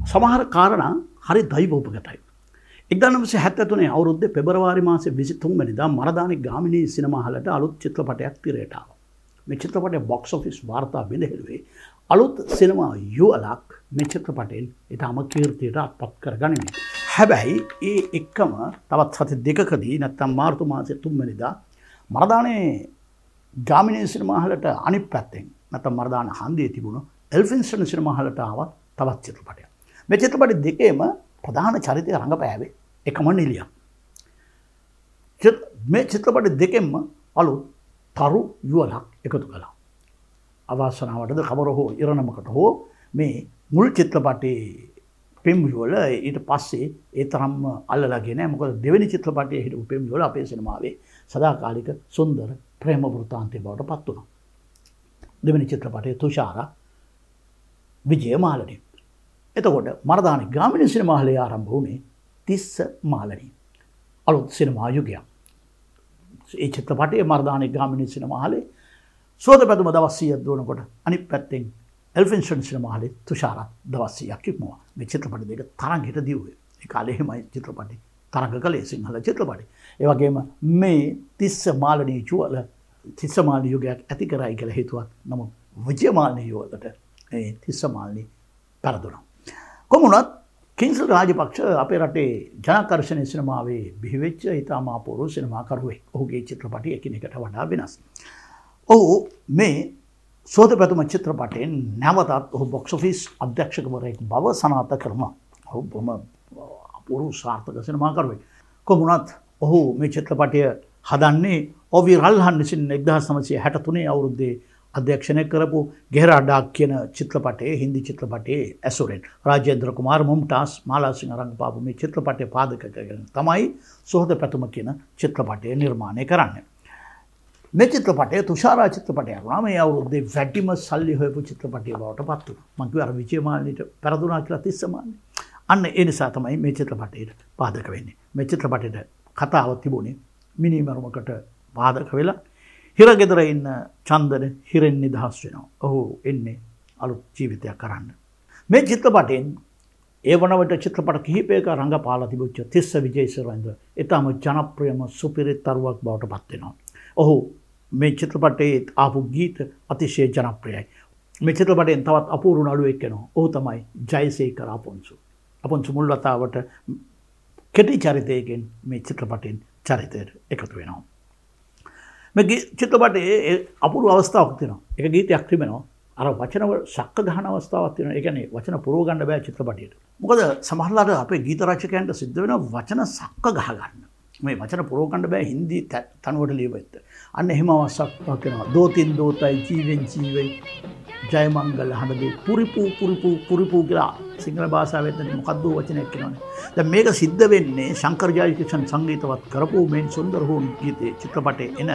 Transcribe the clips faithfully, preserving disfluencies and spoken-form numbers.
සමහර කාරණා හරි දෛවෝපගතයි. එක්දාස් නවසිය හැත්තෑ තුනේ අවුරුද්දේ පෙබරවාරි මාසේ විසිතුන් වෙනිදා මරදානි ගාමිණී සිනමා හලට අලුත් චිත්‍රපටයක් තිරයට ආවා. මේ චිත්‍රපටයේ බොක්ස් ඔෆිස් වාර්තා බිඳහෙළුවේ අලුත් සිනමා යුවලක් මේ චිත්‍රපටයෙන් ඊටම කීර්තියට අත්පත් කරගනිමින්. හැබැයි ඒ එක්කම තවත් සති දෙකකදී නැත්නම් මාර්තු මාසයේ තුන් වෙනිදා මරදානේ ගාමිණී සිනමා හලට අනිත් පැත්තෙන් නැත්නම් මරදාන හන්දියේ තිබුණු එල්ෆින්ස්ටන් සිනමා හලට ආව තවත් චිත්‍රපටයක්. මේ චිත්‍රපට දෙකේම ප්‍රධාන චරිතය රඟපෑවේ එකම නිලියක්. මේ චිත්‍රපට දෙකෙන්ම අලුත් තරු යුවලක් එකතු කළා. අවාසනාවටද කවර හෝ ඉරණමකට හෝ මේ මුල් චිත්‍රපටයේ පෙම් යුවල ඊට පස්සේ ඒ තරම්ම අල්ලලා ගියේ නැහැ. මොකද දෙවෙනි චිත්‍රපටයේ හිටපු පෙම් යුවල අපේ සිනමාවේ සදාකාලික සුන්දර ප්‍රේම වෘත්තාන්තයක් බවට පත් වුණා. දෙවෙනි චිත්‍රපටයේ තුෂාරා විජයමාලනී. එතකොට මරදානි ගාමිණී සිනමා හලේ ආරම්භ වුණේ තිස්ස මාලනී. අලුත් සිනමා යුගයක්. ඒ චිත්‍රපටයේ මරදානි ගාමිණී සිනමා හලේ සෝදපැතුම දවස් සීයක් දුවනකොට අනිත් පැත්තෙන් එල්ෆින්ස්ටන් සිනමා හලේ තුෂාරා දවස් සීයක් ඉක්මවා. මේ චිත්‍රපට දෙක තරඟයට දිව්වේ. ඒ කාලේ එහෙමයි චිත්‍රපටි තරඟ කළේ සිංහල චිත්‍රපටි. ඒ වගේම මේ තිස්ස මාලනී යුවල තිස්ස මාලනී යුගයක් ඇති කරයි කියලා හිතුවත් නමුත් විජයමාලනී යුවලට ඒ තිස්ස මාලනී පරදුනා. කොමුණත් කිංස්ල් රාජපක්ෂ අපේ රටේ ජනාකර්ෂණීය සිනමාවේ බිහිවෙච්ච ඉතාම අපූර්ව සිනමාකරුවෙක්. ඔහුගේ චිත්‍රපටි එකිනෙකට වඩා වෙනස්. ඔහු මේ සෝදපැතුම චිත්‍රපටයෙන් නැවතත් ඔහු බොක්ස් ඔෆිස් අධ්‍යක්ෂකවරයෙක් බව සනාථ කරනවා. ඔහු බොහොම අපූර්ව සාර්ථක සිනමාකරුවෙක්. කොමුණත් ඔහු මේ චිත්‍රපටය හදන්නේ ඔවි රල්හන් විසින් එක්දාස් නවසිය හැට තුනේ අවුරුද්දේ අධ්‍යක්ෂණය කරපු ගෙහරා ඩාක් කියන චිත්‍රපටයේ හින්දි චිත්‍රපටයේ ඇසුරෙන් රාජේන්ද්‍ර කුමාර මුම්තාස් මාලාසිංහ රංගපාපු මේ චිත්‍රපටයේ පාදක කරගෙන තමයි සෝදපැතුම කියන චිත්‍රපටය නිර්මාණය කරන්නේ. මේ චිත්‍රපටයේ තුෂාරා චිත්‍රපටය වුණා මේ අවුරුද්දේ වැඩිම සල්ලි හොයපු චිත්‍රපටය බවට පත් වුණා. මම කිව්වා අර විජයමාලනීට පෙරදුනා කියලා තිස්සමාලනී. අන්න ඒ නිසා තමයි මේ චිත්‍රපටයට පාදක වෙන්නේ. මේ චිත්‍රපටයට කතාව තිබුණේ මිනිමරුමකට පාදක වෙලා හිරගෙදර ඉන්න චන්දන හිරෙන් නිදහස් වෙනවා. ඔහු එන්නේ අලුත් ජීවිතයක් කරන්න. මේ චිත්‍රපටයෙන් ඒ වන විට චිත්‍රපට කිහිපයක රංගපාලා තිබුච්ච තිස්ස විජේසේරේන්ද්‍ර ඊටම ජනප්‍රියම සුපිරි තරුවක් බවට පත් වෙනවා. ඔහු මේ චිත්‍රපටයේ ආපු ගීත අතිශය ජනප්‍රියයි. මේ චිත්‍රපටයෙන් තවත් අපූර්ව නළුවෙක් වෙනවා. ඔහු තමයි ජයසේකර අපොන්සු. අපොන්සු මුල් වතාවට කෙටි චරිතයකින් මේ චිත්‍රපටයෙන් චරිතයට එකතු වෙනවා. මේ චිත්‍රපටයේ අපූර්ව අවස්ථාවක් තියෙනවා. ඒක ගීතයක් තිබෙනවා. අර වචන ශක්ක ගහන අවස්ථාවක් තියෙනවා. ඒ කියන්නේ වචන පුරව ගන්න බෑ චිත්‍රපටියට. මොකද සමහරවිට අපේ ගීත රචකයන්ට සිද්ධ වෙනවා වචන ශක්ක ගහ ගන්න. මේ වචන පුරව ගන්න බෑ හින්දි තනුවට ලියවෙත්. අන්න එහෙම අවස්ථාවක් වෙනවා. දෝතින් දෝතයි ජීවෙන් ජීවයි ජය මංගල හඬේ පුරිපු පුරිපු පුරිපු කියලා සිංහල භාෂාවෙන් මොකද්ද වචනයක් කියනවනේ. දැන් මේක සිද්ධ වෙන්නේ ශංකර් ජයකිෂන් සංගීතවත් කරපු මේ සුන්දර හෝ ගීතේ චිත්‍රපටයේ එන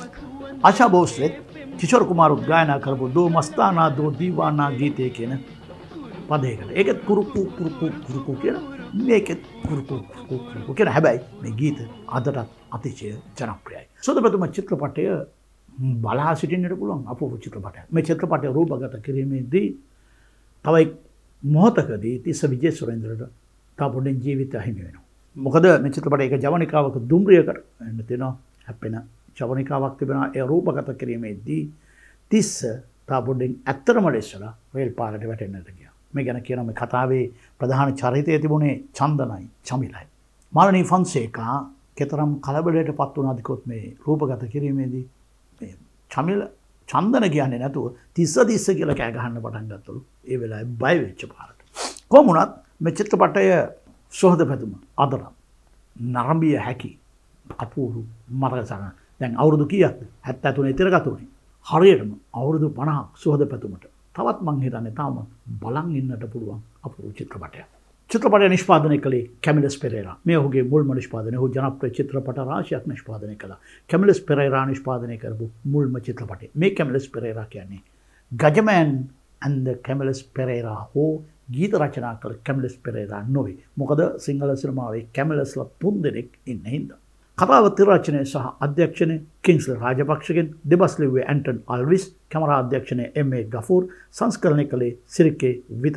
ආශා භෝස්ලේ කිෂෝර් කුමාර් ගායනා කරපු දෝ මස්තානා දෝ දීවානා ගීතේ කියන පදයකට. ඒකත් කුරුකු කුරුකු කුරුකු කියන මේකත් කුරුකු කුරුකු කියන හැබැයි මේ ගීත අදටත් අතිශය ජනප්‍රියයි. සෝදපැතුම චිත්‍රපටය බලා සිටින්නට පුළුවන් අපූර්ව චිත්‍රපටයක්. මේ චිත්‍රපටය රූපගත කිරීමේදී තව මොහොතකදී තිස්ස විජේසේරේන්ද්‍රට තවපොඩෙන් ජීවිතය හිමි වෙනවා. මොකද මේ චිත්‍රපටයේ එක ජවනිකාවක දුම්රියකට එන්න තියෙනවා හැප්පෙන ජවනිකාවක් තිබෙනවා. ඒ රූපගත කිරීමේදී තිස්ස තවපොඩෙන් ඇත්තටම ලෙස්සලා රේල් පාරට වැටෙන්නට ගියා. මේ ගැන කියනවා මේ කතාවේ ප්‍රධාන චරිතය තිබුණේ චන්දනයි චමිලයි. මාලනී ෆොන්සේකා කතරම් කලබලයට පත් වුණාද කිව්වොත් මේ රූපගත කිරීමේදී මේ චමිල චන්දන කියන්නේ නැතුව තිස්ස තිස්ස කියලා කෑ ගහන්න පටන් ගත්තලු. ඒ වෙලාවේ බය වෙච්ච පාරට. කොහොමුණත් මේ චිත්‍රපටය සෝදපැතුම අදට නරඹිය හැකි අපූර්ව මරගසන. දැන් අවුරුදු කීයක්ද? හැත්තෑ තුනේ තිරගත උනේ. හරියටම අවුරුදු පනහක් සෝදපැතුමට. තවත් මං හිතන්නේ තාම බලන් ඉන්නට පුළුවන් අපූර්ව චිත්‍රපටයක්. චිත්‍රපටය නිෂ්පාදනය කළේ කැමිලස් පෙරේරා. මේ ඔහුගේ මුල්ම නිෂ්පාදනය. ඔහු ජනප්‍රිය චිත්‍රපට රාශියක් නිෂ්පාදනය කළා. කැමිලස් පෙරේරා නිෂ්පාදනය කරපු මුල්ම චිත්‍රපටය. මේ කැමිලස් පෙරේරා කියන්නේ ගජමෑන් and the කැමිලස් පෙරේරා හෝ ගීත රචනා කළ කැමිලස් පෙරේරා නොවේ. මොකද සිංහල සිනමාවේ කැමිලස්ලා තුන් දෙනෙක් ඉන්න හින්දා. කතාව තිරරචනය සහ අධ්‍යක්ෂණය කිංස්ලි රාජපක්ෂගෙන්, දෙබස් ලිව්වේ ඇන්ටන් අල්විස්, කැමරා අධ්‍යක්ෂණය එම් ඒ ගෆූර්, සංස්කරණය කළේ සිරිකේ විතාරණ.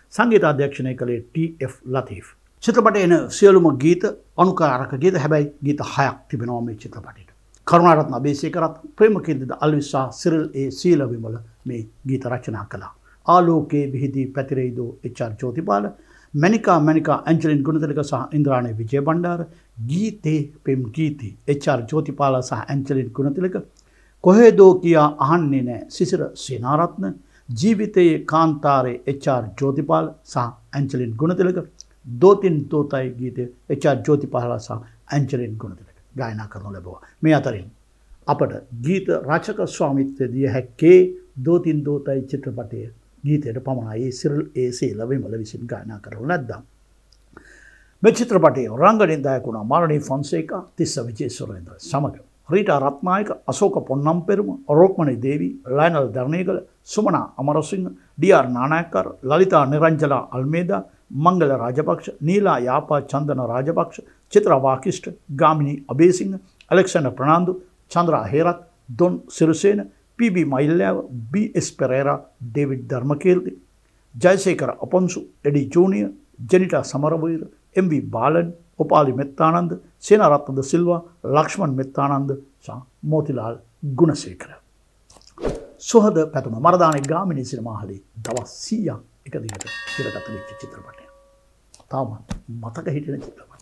සංගීත අධ්‍යක්ෂණය කළේ ටී එෆ් ලතීෆ්. චිත්‍රපටයේ එන සියලුම ගීත අනුකාරක ගීත, හැබැයි ගීත හයක් තිබෙනවා මේ චිත්‍රපටයට. කරුණාරත්න අබේසේකරත්, ප්‍රේමකීර්තිද අල්විස් සහ සිරිල් ඒ සීලවිමල මේ ගීත රචනා කළා. ආලෝකයේ විහිදී පැතිරෙයිදෝ එච් ආර් ජෝතිපාල, මැනිකා මැනිකා ඇන්ජලින් ගුණතිලක සහ ඉන්ද්‍රාණී විජේබණ්ඩාර, ගීතේ පෙම් ගීතී එච් ආර් ජෝතිපාල සහ ඇන්ජලින් ගුණතිලක, කොහෙදෝ කියා අහන්නේ නෑ සිසිර සේනාරත්න, ජීවිතයේ කාන්තාරේ එච් ආර් ජෝතිපාල සහ ඇන්ජලින් ගුණතිලක, දෝතින් තෝතයි ගීතය එච් ආර් ජෝතිපාල සහ ඇන්ජලින් ගුණතිලක ගායනා කරනු ලැබුවා. මේ අතරින් අපට ගීත රචක ස්වාමිත්වය දිය හැක්කේ දෝතින් දෝතයි චිත්‍රපටයේ ගීතයට පමණයි. සිරිල් ඒ සීලවිමල විසින් ගායනා කරනු ලැබ්දා. මේ චිත්‍රපටයේ රංගනයෙන් දායක වුණා මාලනී ෆොන්සේකා, තිස්ස විජේසුරේන්ද්‍ර සමග Rita Rathnayake, Ashoka Ponnamperuma, Rukmani Devi, Lionel Dharnigala, Sumana Amarasinghe, D R Nanayakkara, Lalitha Niranjala Almeida, Mangala Rajapaksa, Neela Yapa Chandana Rajapaksa, Chithra Wakishta, Gamini Abeysinghe, Alexander Fernando, Chandra Herath, Don Sirisena, P B Mayilleva, B S Perera, David Dharmakeerthi, Jayasekara Aponsu, Eddie Junior, Jenita Samaraweera, M V Balan, Upali Methananda, Senarathna de Silva, Lakshman Methananda සහ මෝතිලාල් ගුණසේකර. සුහද පැතුම මරදානේ ගාමිණී සිනමාහලේ දවස් සීයක් එක දිගට තිරගත වෙච්ච චිත්‍රපටයක්. තාම මතක හිටින චිත්‍රපටයක්.